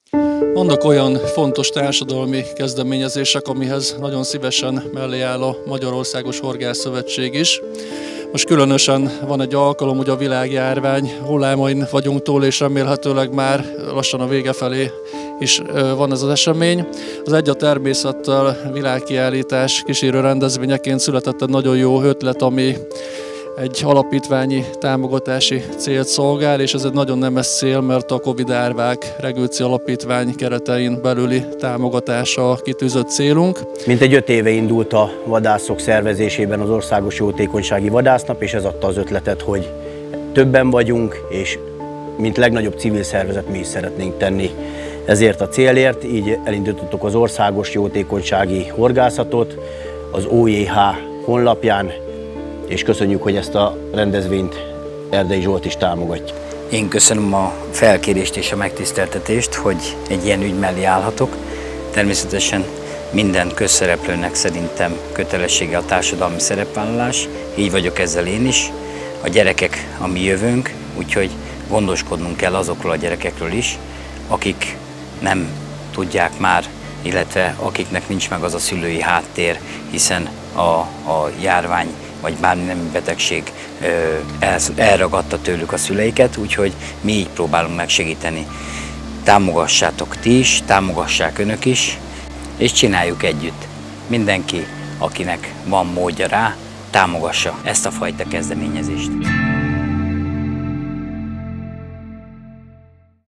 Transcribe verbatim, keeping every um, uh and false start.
Vannak olyan fontos társadalmi kezdeményezések, amihez nagyon szívesen mellé áll a Magyarországos Horgászszövetség is. Most különösen van egy alkalom, hogy a világjárvány hullámain vagyunk túl, és remélhetőleg már lassan a vége felé is van ez az esemény. Az Egy a természettel világkiállítás kísérő rendezvényeként született egy nagyon jó ötlet, ami egy alapítványi támogatási célt szolgál, és ez egy nagyon nemes cél, mert a Covid Árvák Regőci Alapítvány keretein belüli támogatása a kitűzött célunk. Mintegy öt éve indult a vadászok szervezésében az Országos Jótékonysági Vadásznap, és ez adta az ötletet, hogy többen vagyunk, és mint legnagyobb civil szervezet mi is szeretnénk tenni ezért a célért. Így elindítottuk az Országos Jótékonysági Horgászatot az o jé há honlapján, és köszönjük, hogy ezt a rendezvényt Erdei Zsolt is támogatja. Én köszönöm a felkérést és a megtiszteltetést, hogy egy ilyen ügy mellé állhatok. Természetesen minden közszereplőnek szerintem kötelessége a társadalmi szerepvállalás, így vagyok ezzel én is. A gyerekek a mi jövőnk, úgyhogy gondoskodnunk kell azokról a gyerekekről is, akik nem tudják már, illetve akiknek nincs meg az a szülői háttér, hiszen a, a járvány vagy bármilyen betegség elragadta tőlük a szüleiket, úgyhogy mi így próbálunk megsegíteni. Támogassátok ti is, támogassák önök is, és csináljuk együtt. Mindenki, akinek van módja rá, támogassa ezt a fajta kezdeményezést.